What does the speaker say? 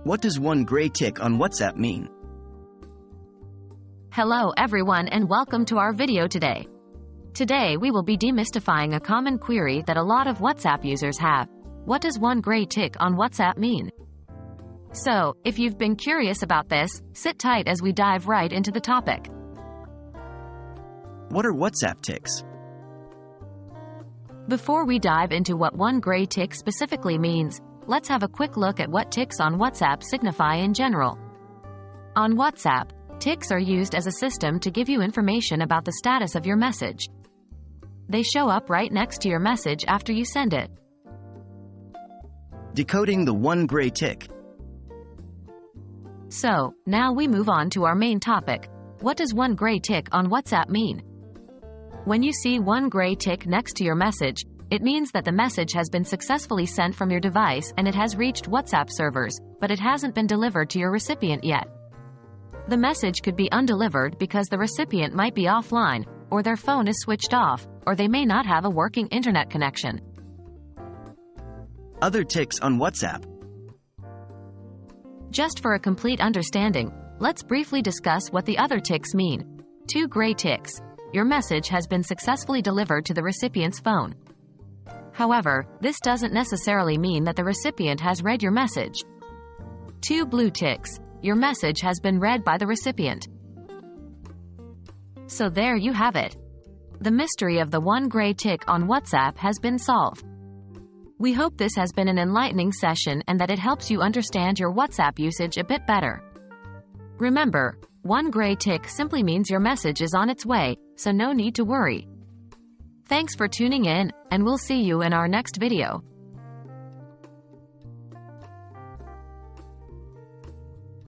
What does one gray tick on WhatsApp mean? Hello everyone and welcome to our video today. Today we will be demystifying a common query that a lot of WhatsApp users have. What does one gray tick on WhatsApp mean? So, if you've been curious about this, sit tight as we dive right into the topic. What are WhatsApp ticks? Before we dive into what one gray tick specifically means, let's have a quick look at what ticks on WhatsApp signify in general. On WhatsApp, ticks are used as a system to give you information about the status of your message. They show up right next to your message after you send it. Decoding the one gray tick. So, now we move on to our main topic. What does one gray tick on WhatsApp mean? When you see one gray tick next to your message, it means that the message has been successfully sent from your device and it has reached WhatsApp servers, but it hasn't been delivered to your recipient yet. The message could be undelivered because the recipient might be offline, or their phone is switched off, or they may not have a working internet connection. Other ticks on WhatsApp. Just for a complete understanding, let's briefly discuss what the other ticks mean. 2 gray ticks. Your message has been successfully delivered to the recipient's phone. However, this doesn't necessarily mean that the recipient has read your message. 2 blue ticks. Your message has been read by the recipient. So there you have it. The mystery of the one gray tick on WhatsApp has been solved. We hope this has been an enlightening session and that it helps you understand your WhatsApp usage a bit better. Remember, one gray tick simply means your message is on its way, so no need to worry. Thanks for tuning in, and we'll see you in our next video.